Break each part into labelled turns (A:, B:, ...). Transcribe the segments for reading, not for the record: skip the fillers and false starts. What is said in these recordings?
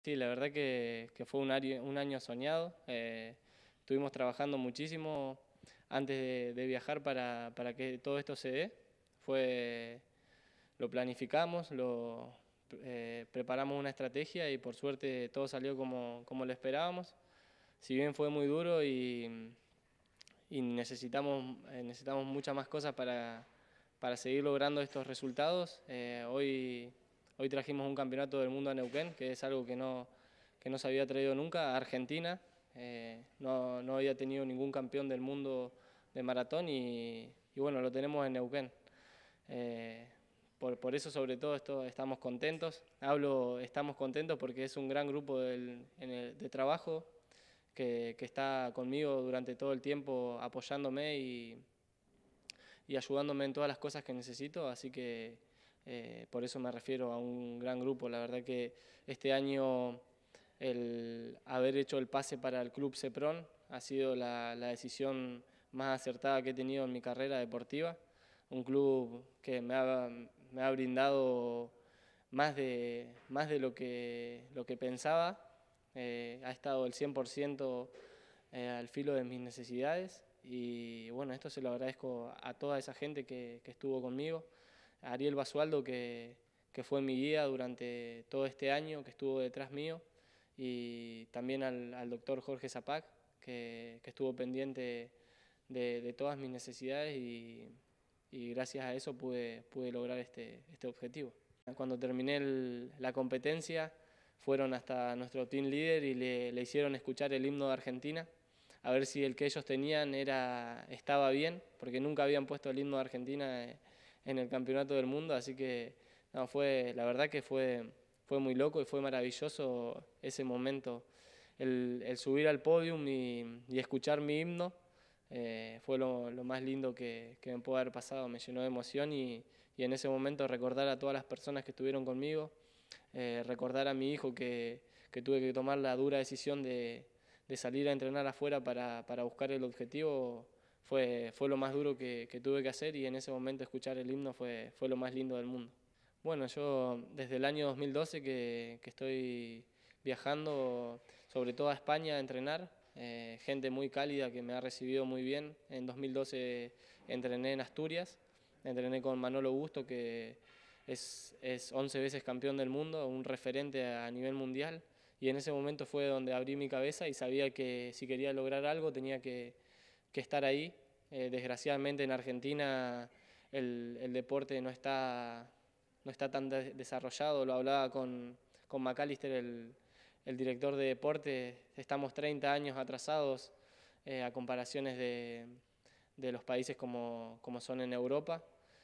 A: Sí, la verdad que fue un año soñado. Estuvimos trabajando muchísimo antes de viajar para que todo esto se dé. Fue, lo planificamos, preparamos una estrategia y por suerte todo salió como lo esperábamos. Si bien fue muy duro y necesitamos muchas más cosas para seguir logrando estos resultados, hoy trajimos un campeonato del mundo a Neuquén, que es algo que no se había traído nunca a Argentina. No había tenido ningún campeón del mundo de maratón y bueno, lo tenemos en Neuquén. Eh, por eso sobre todo estamos contentos. Estamos contentos porque es un gran grupo de trabajo que está conmigo durante todo el tiempo apoyándome y ayudándome en todas las cosas que necesito, así que por eso me refiero a un gran grupo. La verdad que este año el haber hecho el pase para el Club Sepron ha sido la decisión más acertada que he tenido en mi carrera deportiva. Un club que me ha brindado más de lo que pensaba. Ha estado el 100% al filo de mis necesidades y bueno, esto se lo agradezco a toda esa gente que estuvo conmigo. A Ariel Basualdo, que fue mi guía durante todo este año, que estuvo detrás mío, y también al doctor Jorge Zapac, que estuvo pendiente de todas mis necesidades y gracias a eso pude lograr este objetivo. Cuando terminé la competencia, fueron hasta nuestro team leader y le hicieron escuchar el himno de Argentina, a ver si el que ellos tenían estaba bien, porque nunca habían puesto el himno de Argentina en el campeonato del mundo, así que no, la verdad que fue muy loco y fue maravilloso ese momento. El subir al podium y escuchar mi himno fue lo más lindo que me pudo haber pasado, me llenó de emoción y en ese momento recordar a todas las personas que estuvieron conmigo, recordar a mi hijo que tuve que tomar la dura decisión de salir a entrenar afuera para buscar el objetivo, fue lo más duro que tuve que hacer y en ese momento escuchar el himno fue lo más lindo del mundo. Bueno, yo desde el año 2012 que estoy viajando, sobre todo a España a entrenar, gente muy cálida que me ha recibido muy bien. En 2012 entrené en Asturias, entrené con Manolo Busto, que es 11 veces campeón del mundo, un referente a nivel mundial, y en ese momento fue donde abrí mi cabeza y sabía que si quería lograr algo tenía que estar ahí. Desgraciadamente en Argentina el deporte no está tan desarrollado. Lo hablaba con Macalister, el director de deporte. Estamos 30 años atrasados a comparaciones de los países como son en Europa.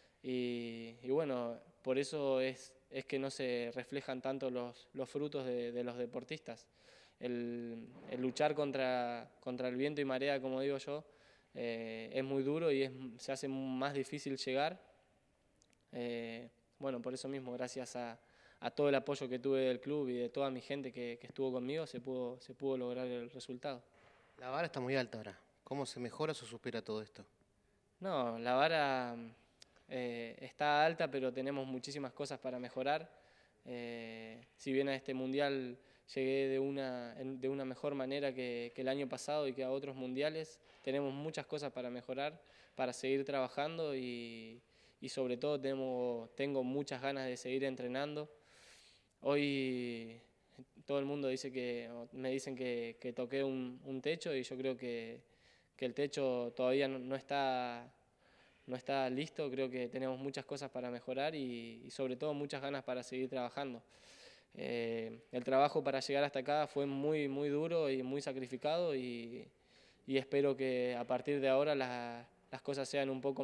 A: Y bueno, por eso es que no se reflejan tanto los frutos de los deportistas. El luchar contra el viento y marea, como digo yo, es muy duro y se hace más difícil llegar. Bueno, por eso mismo, gracias a todo el apoyo que tuve del club y de toda mi gente que estuvo conmigo, se pudo lograr el resultado.
B: La vara está muy alta ahora. ¿Cómo se mejora o se supera todo esto?
A: No, la vara está alta, pero tenemos muchísimas cosas para mejorar. Si bien a este mundial llegué de una mejor manera que el año pasado y que a otros mundiales, tenemos muchas cosas para mejorar, para seguir trabajando y sobre todo tengo muchas ganas de seguir entrenando. Hoy todo el mundo me dicen que toqué un techo y yo creo que el techo todavía no está listo. Creo que tenemos muchas cosas para mejorar y sobre todo muchas ganas para seguir trabajando. El trabajo para llegar hasta acá fue muy, muy duro y muy sacrificado y espero que a partir de ahora las cosas sean un poco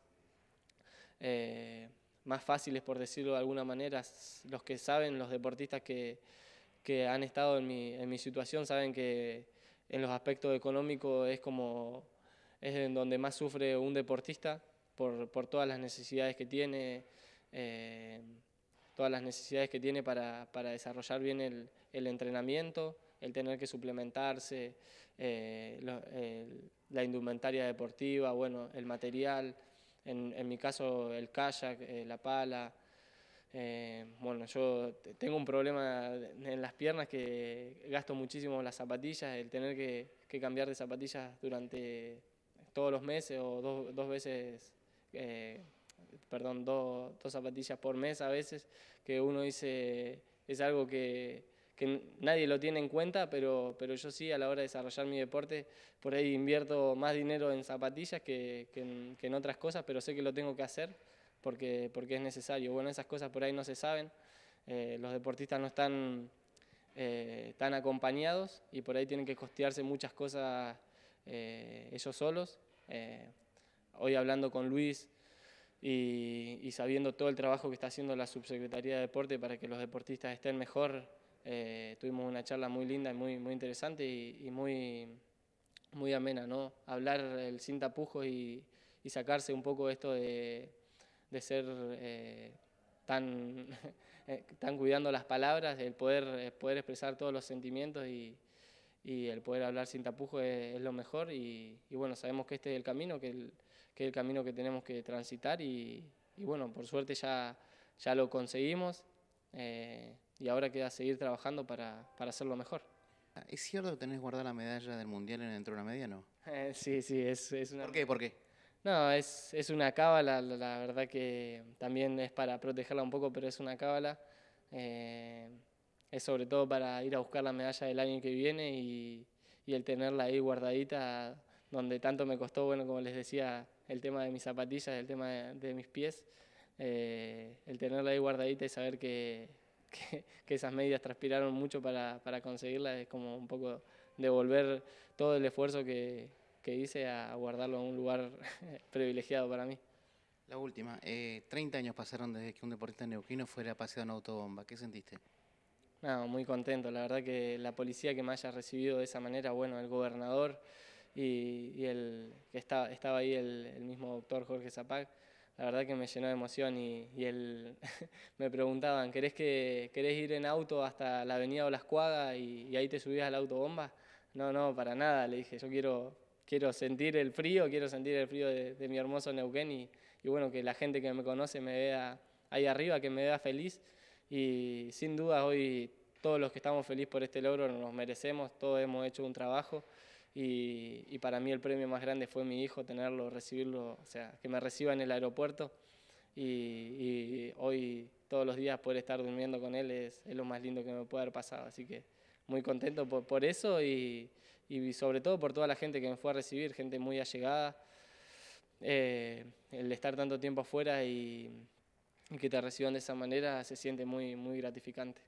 A: más fáciles, por decirlo de alguna manera. Los que saben, los deportistas que han estado en mi situación, saben que en los aspectos económicos es en donde más sufre un deportista por todas las necesidades que tiene, eh, todas las necesidades que tiene para desarrollar bien el entrenamiento, el tener que suplementarse, la indumentaria deportiva, bueno, el material, en mi caso el kayak, la pala, Bueno, yo tengo un problema en las piernas que gasto muchísimo las zapatillas, el tener que cambiar de zapatillas durante todos los meses o dos veces, eh, perdón, dos zapatillas por mes a veces, que uno dice, es algo que nadie lo tiene en cuenta, pero yo sí a la hora de desarrollar mi deporte, por ahí invierto más dinero en zapatillas que en otras cosas, pero sé que lo tengo que hacer porque es necesario. Bueno, esas cosas por ahí no se saben, los deportistas no están tan acompañados y por ahí tienen que costearse muchas cosas ellos solos. Hoy hablando con Luis y sabiendo todo el trabajo que está haciendo la Subsecretaría de Deporte para que los deportistas estén mejor, tuvimos una charla muy linda y muy interesante y muy amena, ¿no? Hablar sin tapujos y sacarse un poco esto de ser tan, tan cuidando las palabras, el poder expresar todos los sentimientos y el poder hablar sin tapujos es lo mejor y bueno, sabemos que este es el camino, que es el camino que tenemos que transitar y bueno, por suerte ya lo conseguimos y ahora queda seguir trabajando para hacerlo mejor.
B: ¿Es cierto que tenés guardada la medalla del Mundial en el entremedia,
A: Sí, es una...
B: ¿Por qué? ¿Por qué?
A: No, es una cábala, la verdad que también es para protegerla un poco, pero es una cábala. Eh, es sobre todo para ir a buscar la medalla del año que viene y el tenerla ahí guardadita, donde tanto me costó, bueno, como les decía, el tema de mis zapatillas, el tema de mis pies, el tenerla ahí guardadita y saber que esas medias transpiraron mucho para conseguirla, es como un poco devolver todo el esfuerzo que hice a guardarlo en un lugar privilegiado para mí.
B: La última, 30 años pasaron desde que un deportista neuquino fuera paseado en autobomba. ¿Qué sentiste?
A: No, muy contento, la verdad que la policía que me haya recibido de esa manera, bueno, el gobernador y el que estaba ahí el mismo doctor Jorge Zapac, la verdad que me llenó de emoción y él me preguntaban, ¿querés ir en auto hasta la avenida Olascuaga y ahí te subías a la autobomba? No, no, para nada, le dije, yo quiero sentir el frío, quiero sentir el frío de mi hermoso Neuquén y bueno, que la gente que me conoce me vea ahí arriba, que me vea feliz y sin duda hoy todos los que estamos felices por este logro nos merecemos, todos hemos hecho un trabajo y para mí el premio más grande fue mi hijo, tenerlo, recibirlo, o sea, que me reciba en el aeropuerto y hoy todos los días poder estar durmiendo con él es lo más lindo que me puede haber pasado, así que muy contento por eso y sobre todo por toda la gente que me fue a recibir, gente muy allegada, el estar tanto tiempo afuera y que te reciban de esa manera se siente muy gratificante.